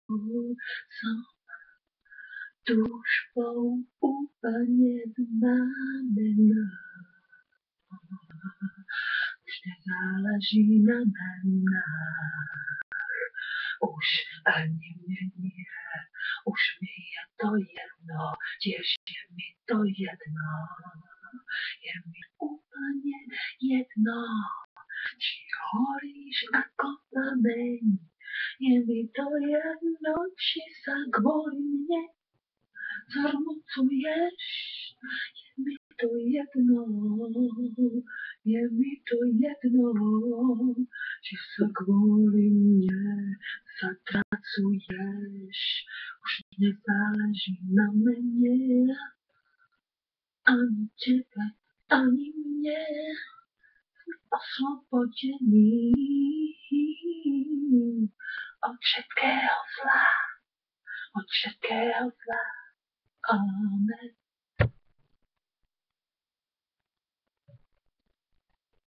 Są tużbą ufanie znamienia. Już nie zależy na menach, już ani mnie nie uśmieje to jedno, cieszy mi to jedno, je mi ufanie jedno, przychodzisz jako znameń, je mi to jedno, ci zagwoli mnie, zarmucujesz, je mi to jedno, je mi to jedno, ci zagwoli mnie, zatracujesz, już nie zależy na mnie, ani ciebie, ani mnie, oswobodzeni od wszystkiego zła, od wszystkiego zła. Amen.